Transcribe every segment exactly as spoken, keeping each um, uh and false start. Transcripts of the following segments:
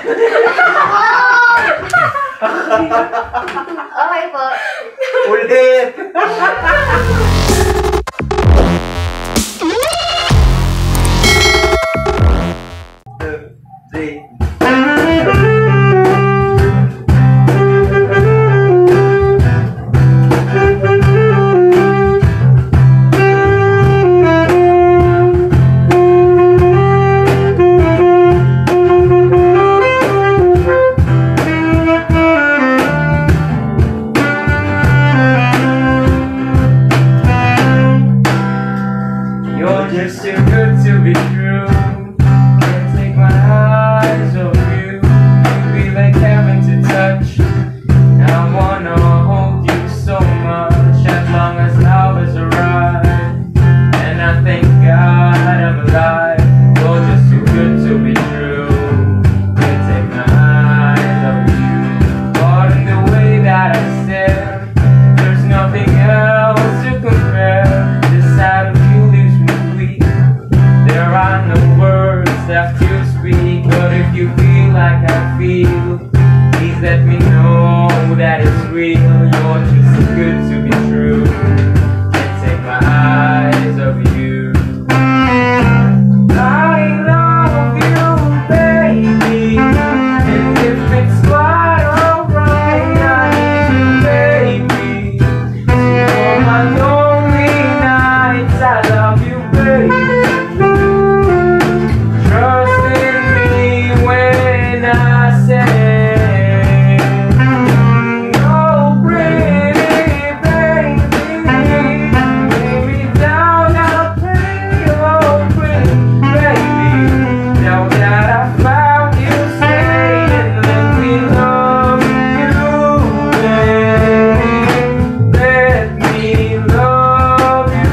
Okay po. Ulit! Three. You're just too good to be true. Can't take my eyes off you. You be like heaven to touch. I wanna hold you so much as long as love is arrive. And I thank God I'm alive. You're just too good to be true. Can't take my eyes off you. But in the way that I stare, there's nothing else to compare. This side of you leaves me weak. There are no words left to speak. But if you feel like I feel, please let me know that it's real. You're just too good to be true. Can't take my eyes off you. I love you, baby. And if it's quite alright, I need you, baby. For my lonely nights, I love you, baby. Trust in me when I say, oh pretty baby, lay me down, I'll pray, oh pretty baby. Now that I found you, stay and let me love you, baby. Let me love you.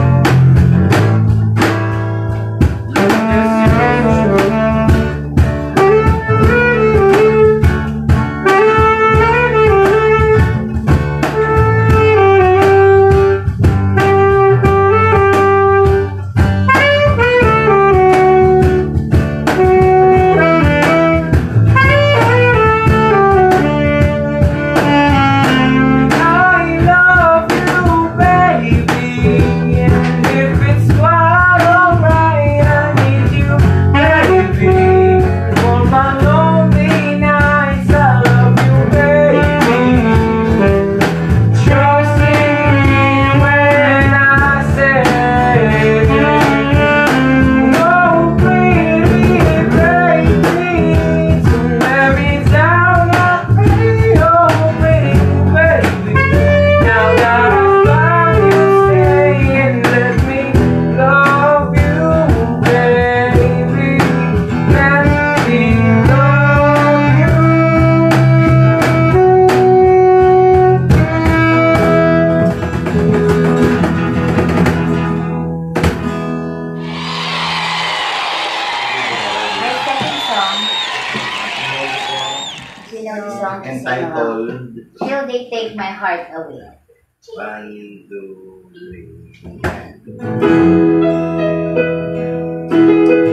I love you, baby, and if it's quite alright, I need you, baby. For my lonely nights, I love you, baby. Trust in me when I say, oh pretty baby, so let me down, I pray, oh pretty baby. Now that I found you, stay and let me love you, baby. Let me love you. My second song. You know the song to sing along. Entitled Till They Take My Heart Away. One, two, three.